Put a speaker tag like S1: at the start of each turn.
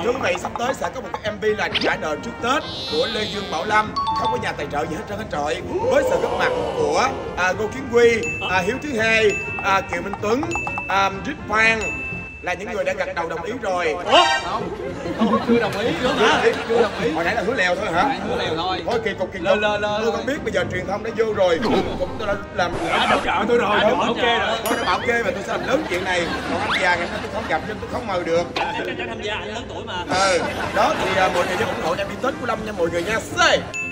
S1: Thưa quý vị, sắp tới sẽ có một cái MV là trả nợ trước Tết của Lê Dương Bảo Lâm, không có nhà tài trợ gì hết trơn hết trọi, với sự góp mặt của Ngô Kiến Huy, Hiếu Thứ Hai, Kiều Minh Tuấn, Rich Quang, là những người đã gật đầu đồng ý rồi.
S2: Ủa? Không, chưa đồng ý nữa hả? Chưa đồng ý.
S1: Hồi nãy là hứa lèo thôi hả?
S2: Hứa lèo thôi.
S1: Thôi kỳ cục. Tôi không biết, bây giờ truyền thông đã vô rồi. Cũng tôi đã làm hỗ trợ tôi rồi.
S2: Ok rồi.
S1: Tôi đã bảo kê và tôi sẽ làm lớn chuyện này. Còn anh già ngày nay tôi không gặp nên tôi không mời được.
S2: Chắc chắn tham gia, anh lớn tuổi mà.
S1: Đó thì mọi người nhớ ủng hộ em đi Tết của Lâm nha mọi người nha.